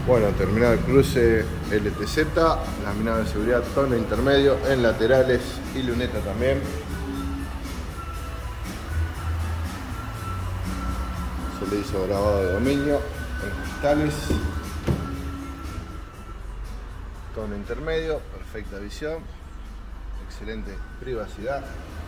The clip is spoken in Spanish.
Bueno, terminado el cruce LTZ, laminado de seguridad, tono intermedio en laterales y luneta también. Se le hizo grabado de dominio en cristales. Tono intermedio, perfecta visión, excelente privacidad.